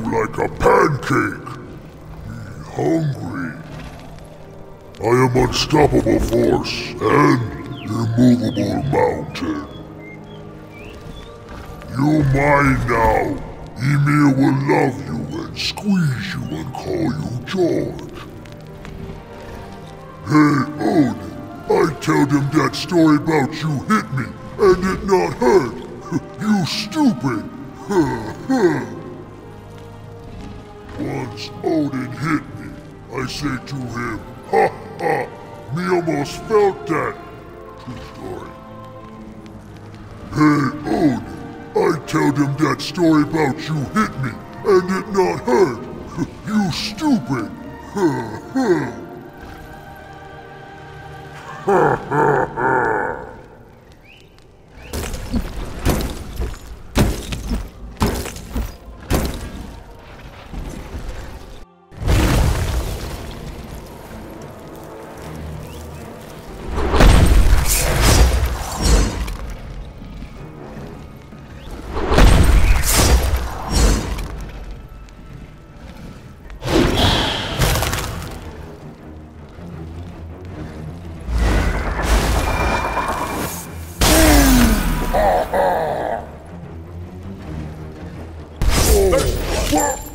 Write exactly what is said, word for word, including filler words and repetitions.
like a pancake. Hungry. I am unstoppable force and immovable mountain. You mine now. Ymir will love you and squeeze you and call you George. Hey, Odin, I told him that story about you hit me and it not hurt. You stupid. Once Odin hit me, I say to him, ha ha, me almost felt that. True story. Hey, Odin. I told him that story about you hit me, and it not hurt. You stupid. Oh,